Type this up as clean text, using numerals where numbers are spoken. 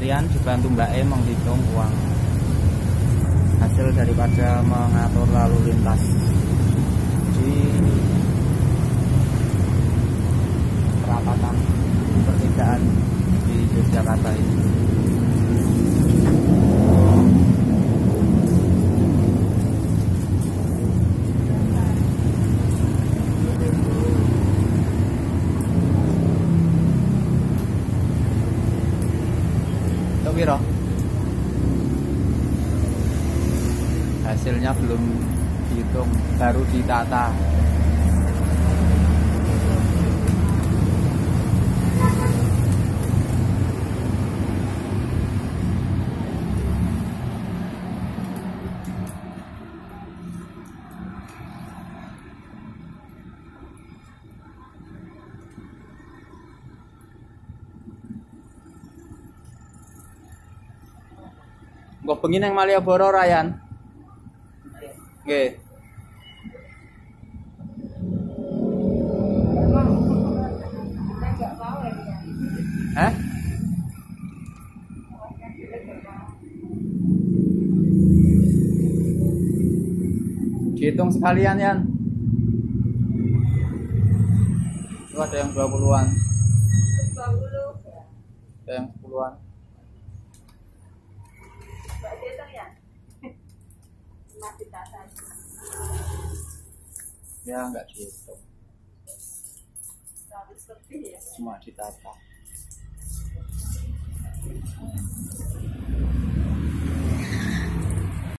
sekalian dibantu Mbak E menghitung uang hasil daripada mengatur lalu lintas di perapatan pertigaan di Yogyakarta ini. Piro? Hasilnya belum dihitung, baru ditata. Kok bengi nang Malioboro Ryan? Nggih. Hah? Dihitung sekalian, Yan. Itu ada yang 20-an. 20. Ada yang 10-an. Ya enggak dihitung, cuma ditata.